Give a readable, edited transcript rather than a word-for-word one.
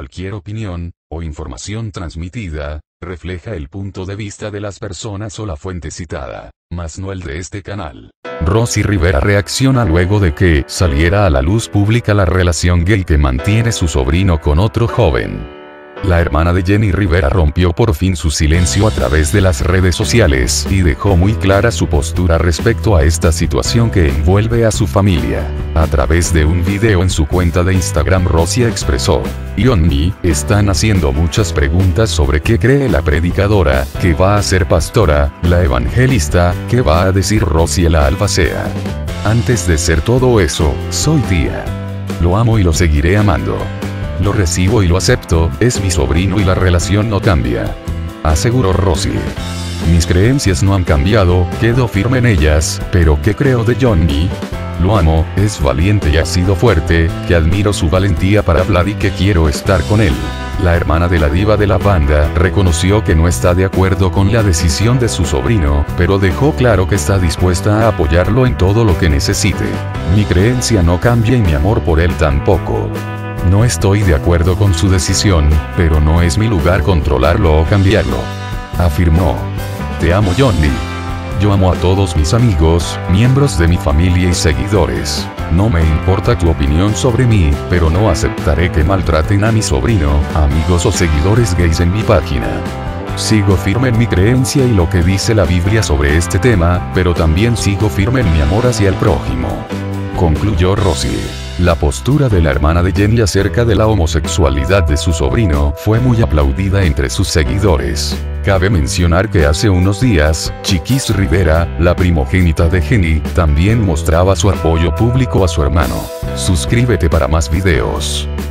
Cualquier opinión, o información transmitida, refleja el punto de vista de las personas o la fuente citada, mas no el de este canal. Rosy Rivera reacciona luego de que saliera a la luz pública la relación gay que mantiene su sobrino con otro joven. La hermana de Jenny Rivera rompió por fin su silencio a través de las redes sociales y dejó muy clara su postura respecto a esta situación que envuelve a su familia. A través de un video en su cuenta de Instagram, Rosy expresó: "Johnny, están haciendo muchas preguntas sobre qué cree la predicadora, que va a ser pastora, la evangelista, qué va a decir Rosy la albacea. Antes de ser todo eso, soy tía. Lo amo y lo seguiré amando. Lo recibo y lo acepto, es mi sobrino y la relación no cambia", aseguró Rosy. "Mis creencias no han cambiado, quedo firme en ellas, pero ¿qué creo de Johnny? Lo amo, es valiente y ha sido fuerte, que admiro su valentía para hablar y que quiero estar con él". La hermana de la diva de la banda reconoció que no está de acuerdo con la decisión de su sobrino, pero dejó claro que está dispuesta a apoyarlo en todo lo que necesite. "Mi creencia no cambia y mi amor por él tampoco. No estoy de acuerdo con su decisión, pero no es mi lugar controlarlo o cambiarlo", afirmó. "Te amo, Johnny. Yo amo a todos mis amigos, miembros de mi familia y seguidores. No me importa tu opinión sobre mí, pero no aceptaré que maltraten a mi sobrino, amigos o seguidores gays en mi página. Sigo firme en mi creencia y lo que dice la Biblia sobre este tema, pero también sigo firme en mi amor hacia el prójimo", concluyó Rosy. La postura de la hermana de Jenny acerca de la homosexualidad de su sobrino fue muy aplaudida entre sus seguidores. Cabe mencionar que hace unos días, Chiquis Rivera, la primogénita de Jenny, también mostraba su apoyo público a su hermano. Suscríbete para más videos.